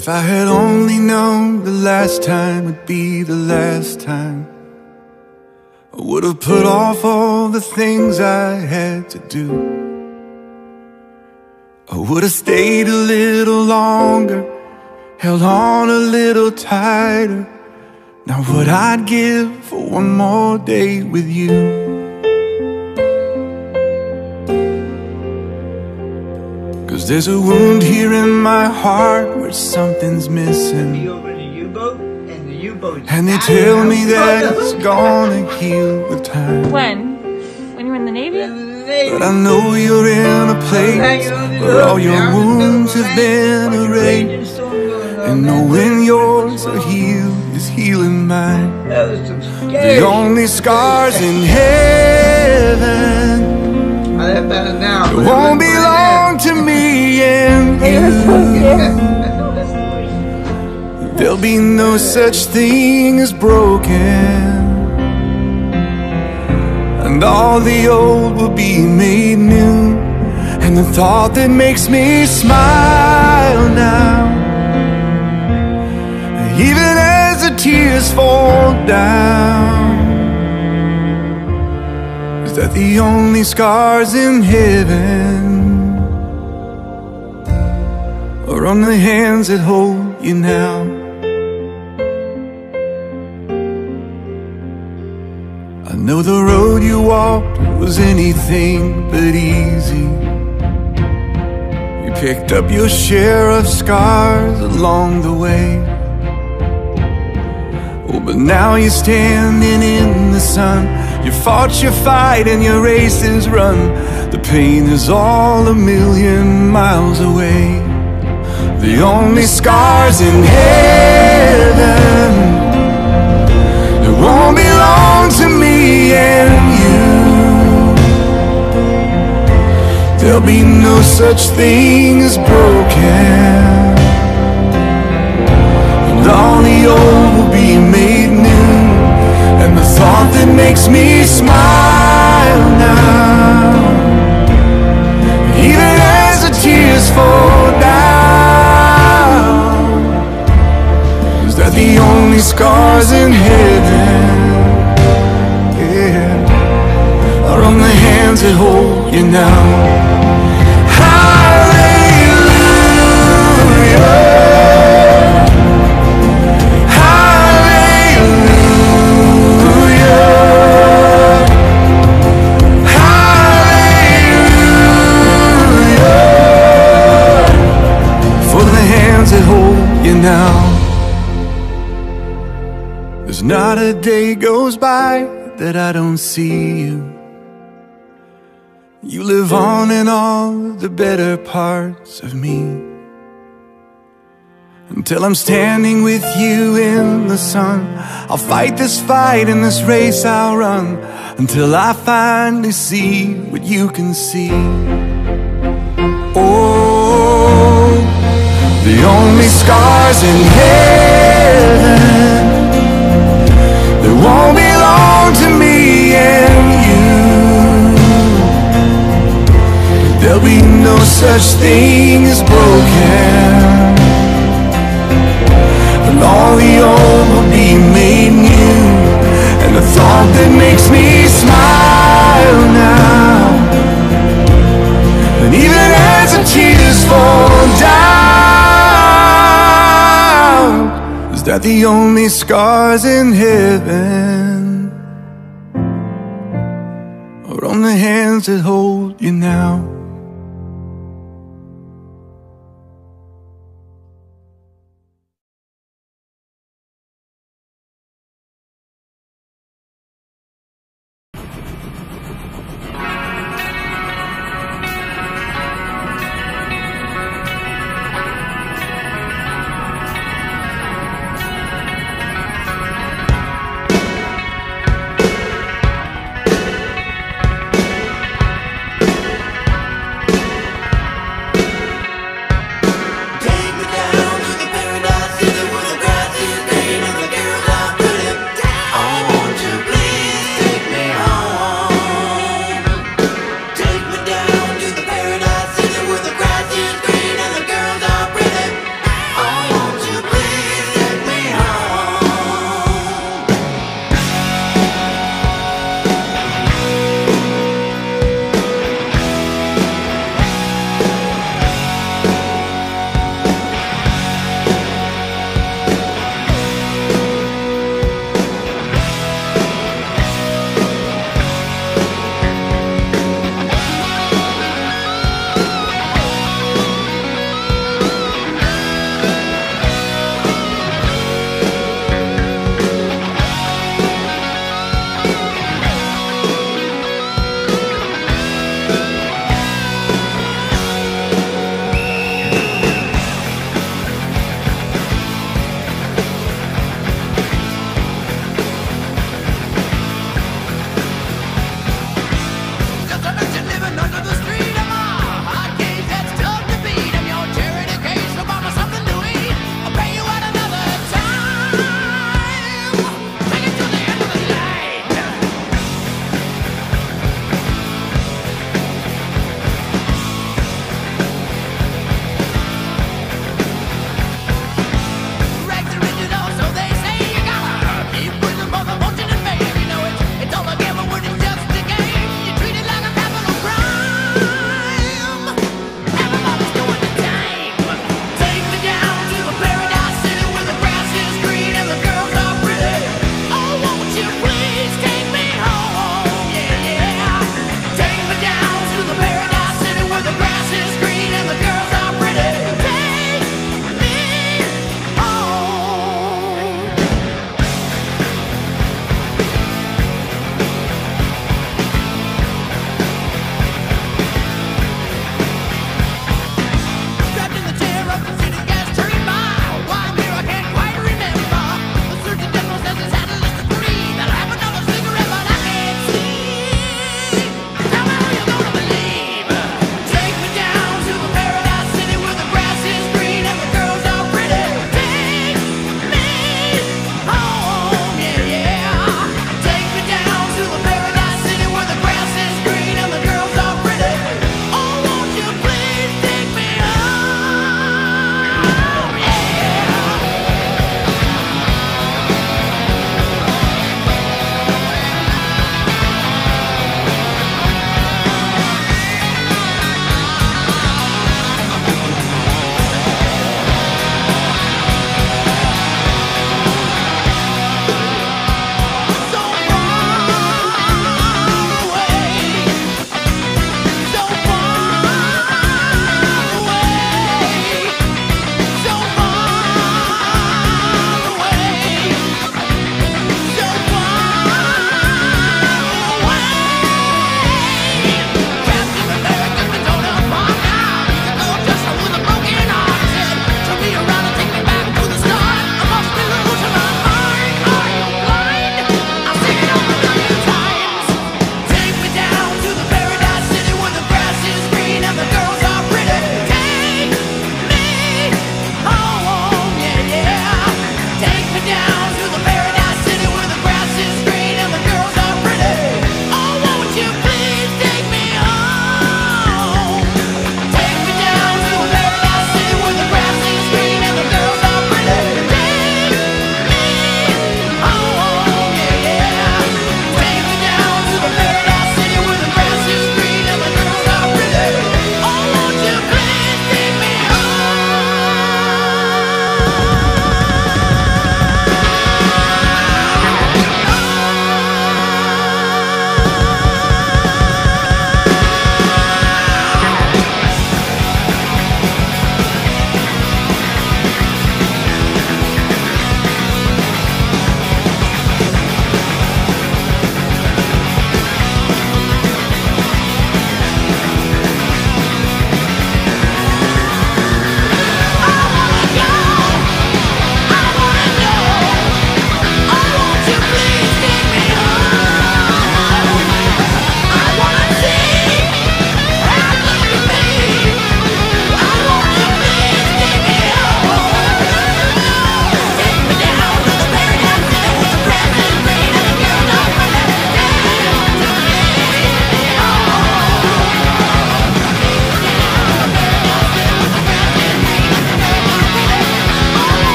if I had only known the last time would be the last time, I would have put off all the things I had to do. I would have stayed a little longer, held on a little tighter. Now what I'd give for one more day with you. Cause there's a wound here in my heart where something's missing, and they tell me that it's gonna heal with time. When you were in the Navy? But I know you're in a place where all your wounds have been erased, and knowing yours are healed is healing mine. The only scars in heaven won't belong to me and you. There'll be no such thing as broken, and all the old will be made new. And the thought that makes me smile now, even as the tears fall down, is that the only scars in heaven are on the hands that hold you now. I know the road you walked was anything but easy. You picked up your share of scars along the way. Oh, but now you're standing in the sun. You fought your fight and your race is run. The pain is all a million miles away. The only scars in heaven won't belong to me and you. There'll be no such thing as broken, and all the old will be made new. And the thought that makes me smile now, even as the tears fall down, is that the only scars in heaven, yeah, are on the hands that hold you now. Now, there's not a day goes by that I don't see you. You live on in all the better parts of me, until I'm standing with you in the sun. I'll fight this fight and this race I'll run, until I finally see what you can see. Oh, the only scars in heaven, they won't belong to me and you. There'll be no such thing as broken, and all the old will be made new. And the thought that makes me smile now, and even as the tears fall down, is that the only scars in heaven are on the hands that hold you now.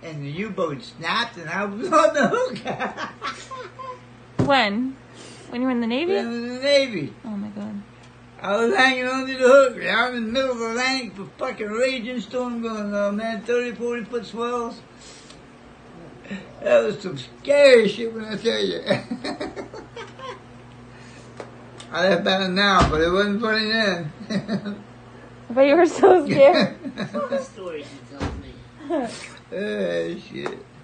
and the U-boat snapped, and I was on the hook. When? When you were in the Navy? When I was in the Navy. Oh my God. I was hanging onto the hook out in the middle of the Atlantic with fucking raging storm going on, man. 30, 40 foot swells. That was some scary shit when I tell you. I laugh about it now, but it wasn't funny then. But you were so scared. The stories you told me. Oh, shit.